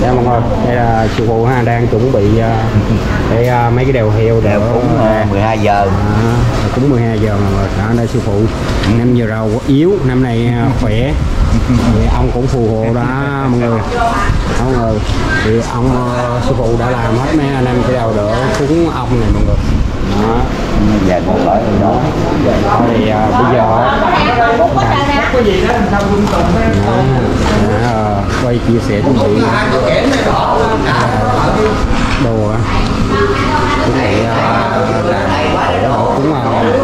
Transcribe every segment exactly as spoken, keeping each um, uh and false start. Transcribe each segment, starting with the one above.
Dạ mọi người, đây là sư phụ ha, đang chuẩn bị uh, để uh, mấy cái đèo heo để cúng uh, mười hai giờ. À, cúng mười hai giờ mọi người. Đó, đây sư phụ. Ừ. Năm vừa rồi yếu, năm nay uh, khỏe. Thì ông cũng phù hộ đó mọi người. Đó, mọi người. Thì ông uh, sư phụ đã làm hết mấy anh em cái đầu đỡ cúng ông này mọi người. Đó. Dạ cũng phải đó. Thì uh, bây giờ có gì đó làm sao quân tùng đó, quay chia sẻ chuẩn bị đồ á, chuẩn bị làm khổ cúng ông là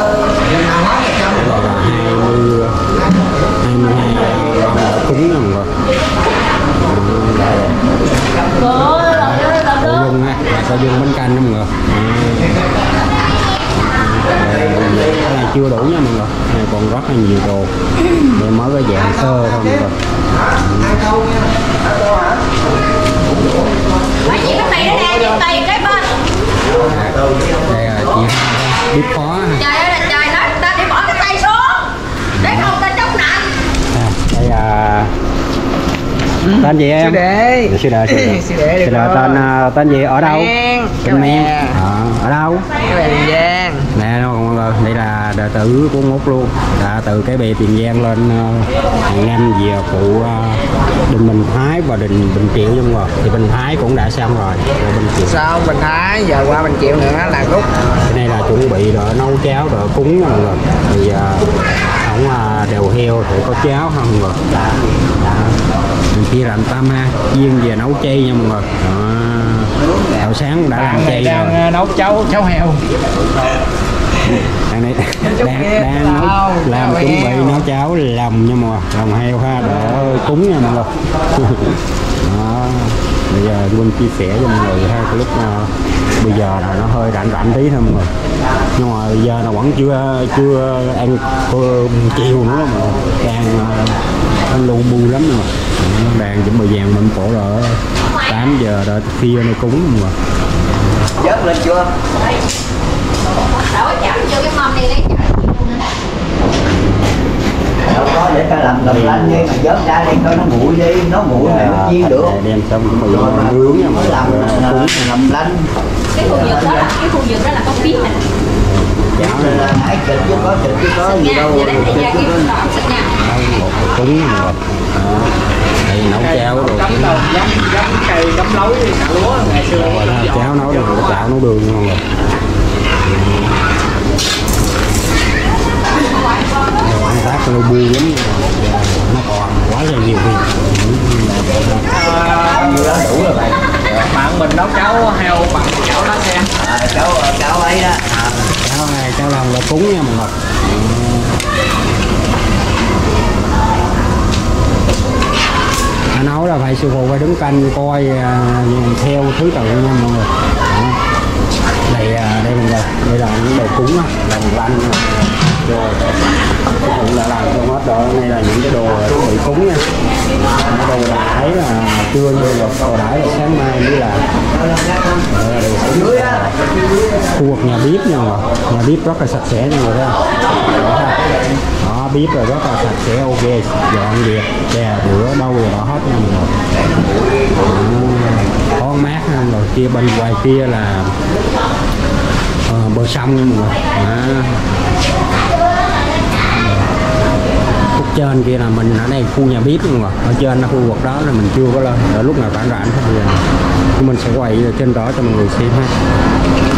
hai mươi hai mươi hai cúng rồi mọi người. Cô Dung á, là cô Dung bánh canh đó mọi người. Cái này chưa đủ nha mọi người, này còn rất là nhiều đồ, để mới có dạng sơ thôi mọi người. Mấy chị bánh mì nó nè, chị tùy cái bên. Đây là chị biết khó. Trời ơi là trời, nói ta để bỏ cái tay xuống, để không ta chống nặng. Đây là tên gì em? Sư đệ. Sư đệ, sư đệ. Sư đệ, Sư đệ tên tên gì, ở đâu? Tên Men. À, ở đâu? Cái bè Tiền Giang. Nè đâu mọi người, đây là đệ tử của Mốt luôn, đã từ cái bè Tiền Giang lên hàng năm về phụ Đình Bình Thái và Đình Bình Triệu nha mọi người. Thì Bình Thái cũng đã xong rồi, rồi Bình Triệu. Sao Bình Thái giờ qua Bình Triệu nữa là rút. Cái này là chuẩn bị rồi nấu cháo rồi cúng mọi người. Thì ổng uh, đều heo thì có cháo không mọi người. Mình chia làm tam ha, chiên về nấu chay nha mọi người. Đó. Sáng đã làm chay đang rồi. Nấu cháo cháo heo. Đang này đang đang nấu, làm chuẩn bị nấu cháo lòng nha mọi người, lòng heo ha, để cúng nha mọi người. Đó. Bây giờ Quân chia sẻ cho mọi người ha, cái lúc uh, bây giờ là nó hơi rảnh rảnh tí thôi mọi người, nhưng mà bây giờ là vẫn chưa chưa ăn chiều nữa mà đang uh, lu bu lắm mà đang chuẩn bị vàng mình cổ rồi tám giờ rồi khuya này cúng mà Dớt lên chưa? Đổ chảo vô cái mâm đi lấy đâu có để ta làm làm lạnh đi mà dớt ra đi coi nó nguội đi, nó nguội này nó chiên được. Đem xong cũng bị nướng nha mà làm làm, làm lạnh. cái khu vực đó là cái khu vực đó là có phí mình. Cháo này là hái thịt chứ có thịt chứ có gì đâu. Thịt chứ có một cúng mà đây nấu cháo rồi giống giống cây giống lối cả lúa ngày xưa cháo nấu được chảo nấu đường không rồi ăn tác nó bu lắm, nó còn quá là nhiều việc. Nhiều đó đủ rồi bạn. Bạn mình nấu cháo heo bằng cháo lá sen. À, cháo cháo ấy đó. À, cháo này cháo lòng là cúng nha mọi người. À, nấu là phải sư phụ phải đứng canh coi uh, theo thứ tự nha mọi người. Đó. Đây uh, đây mình đây, đây là những đồ cúng á, lòng lanh rồi sư phụ đã làm cho hết rồi. Đây là những cái đồ chuẩn bị cúng nha. Cái đồ là thấy là trưa như là đồ đãi là sáng mai mới là đây là đồ cúng. Khu vực nhà bếp nha mọi người, nhà bếp rất là sạch sẽ nha mọi người. Đó, bếp rồi rất là sạch sẽ, ok, dọn dẹp chè rửa đâu rồi đó hết nha mọi người. Có mát ha, rồi kia bên ngoài kia là uh, bờ sông nha mọi người. Đó. Khúc trên kia là mình ở đây khu nhà bếp mọi người, ở trên là khu vực đó là mình chưa có lên, ở lúc nào rảnh rảnh thì mình sẽ quay trên đó cho mọi người xem ha.